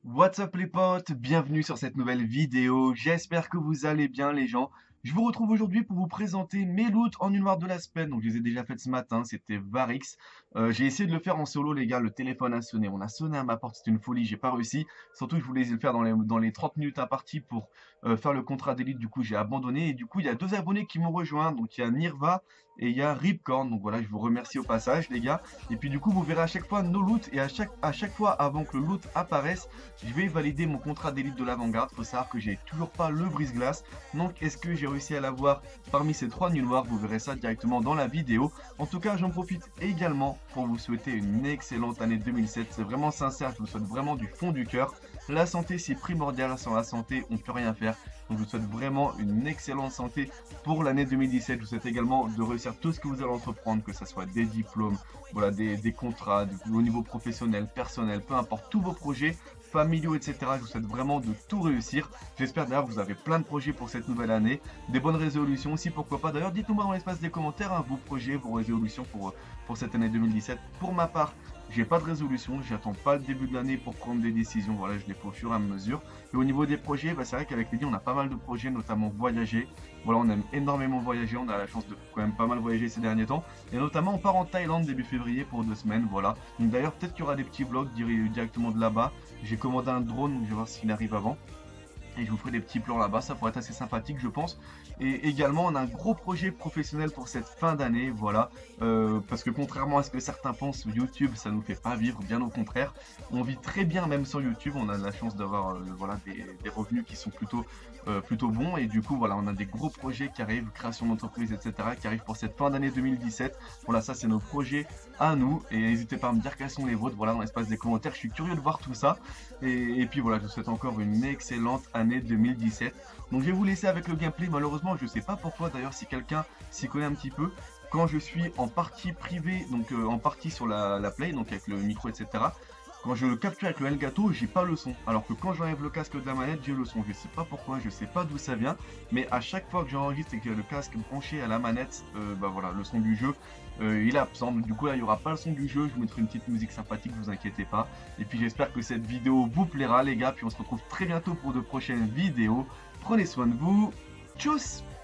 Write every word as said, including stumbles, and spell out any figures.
What's up les potes, bienvenue sur cette nouvelle vidéo, j'espère que vous allez bien les gens. Je vous retrouve aujourd'hui pour vous présenter mes loots en une de la semaine, donc je les ai déjà faites ce matin, c'était Varix. Euh, j'ai essayé de le faire en solo les gars, le téléphone a sonné, on a sonné à ma porte, c'était une folie, j'ai pas réussi. Surtout que je voulais le faire dans les, dans les trente minutes imparties pour euh, faire le contrat d'élite, du coup j'ai abandonné. Et du coup il y a deux abonnés qui m'ont rejoint, donc il y a Nirva et il y a Ripcorn, donc voilà je vous remercie au passage les gars. Et puis du coup vous verrez à chaque fois nos loots et à chaque, à chaque fois avant que le loot apparaisse, je vais valider mon contrat d'élite de l'avant-garde. Faut savoir que j'ai toujours pas le brise-glace. Donc est-ce que j'ai réussi à l'avoir parmi ces trois nuls noirs? Vous verrez ça directement dans la vidéo. En tout cas, j'en profite également pour vous souhaiter une excellente année deux mille sept. C'est vraiment sincère, je vous souhaite vraiment du fond du cœur. La santé, c'est primordial. Sans la santé, on ne peut rien faire. Donc je vous souhaite vraiment une excellente santé pour l'année deux mille dix-sept. Je vous souhaite également de réussir tout ce que vous allez entreprendre, que ce soit des diplômes, voilà, des, des contrats, du, au niveau professionnel, personnel, peu importe, tous vos projets familiaux, et cetera. Je vous souhaite vraiment de tout réussir. J'espère d'ailleurs que vous avez plein de projets pour cette nouvelle année, des bonnes résolutions aussi, pourquoi pas. D'ailleurs, dites-nous moi dans l'espace des commentaires hein, vos projets, vos résolutions pour, pour cette année deux mille dix-sept. Pour ma part, j'ai pas de résolution, j'attends pas le début de l'année pour prendre des décisions, voilà, je les fais au fur et à mesure. Et au niveau des projets, bah, c'est vrai qu'avec Lydie, on a pas mal de projets, notamment voyager. Voilà, on aime énormément voyager, on a la chance de quand même pas mal voyager ces derniers temps. Et notamment, on part en Thaïlande début février pour deux semaines, voilà. Donc d'ailleurs, peut-être qu'il y aura des petits vlogs directement de là-bas. J'ai commandé un drone, donc je vais voir s'il arrive avant. Et je vous ferai des petits plans là-bas, ça pourrait être assez sympathique je pense. Et également on a un gros projet professionnel pour cette fin d'année, voilà. Euh, parce que contrairement à ce que certains pensent, YouTube ça nous fait pas vivre, bien au contraire. On vit très bien même sur YouTube, on a la chance d'avoir euh, voilà, des, des revenus qui sont plutôt, euh, plutôt bons. Et du coup voilà, on a des gros projets qui arrivent, création d'entreprise, et cetera qui arrivent pour cette fin d'année deux mille dix-sept. Voilà, ça c'est nos projets à nous. Et n'hésitez pas à me dire quels sont les vôtres, voilà, dans l'espace des commentaires, je suis curieux de voir tout ça. Et, et puis voilà, je vous souhaite encore une excellente année deux mille dix-sept. Donc je vais vous laisser avec le gameplay. Malheureusement je sais pas pourquoi, d'ailleurs si quelqu'un s'y connaît un petit peu, quand je suis en partie privée, donc euh, en partie sur la, la play, donc avec le micro, etc., quand je le capture avec le Elgato, j'ai pas le son. Alors que quand j'enlève le casque de la manette, j'ai le son. Je sais pas pourquoi, je sais pas d'où ça vient. Mais à chaque fois que j'enregistre et que le casque branché à la manette, euh, bah voilà, le son du jeu, euh, il est absent. Du coup là, il y aura pas le son du jeu. Je vous mettrai une petite musique sympathique, vous inquiétez pas. Et puis j'espère que cette vidéo vous plaira les gars. Puis on se retrouve très bientôt pour de prochaines vidéos. Prenez soin de vous. Tchuss!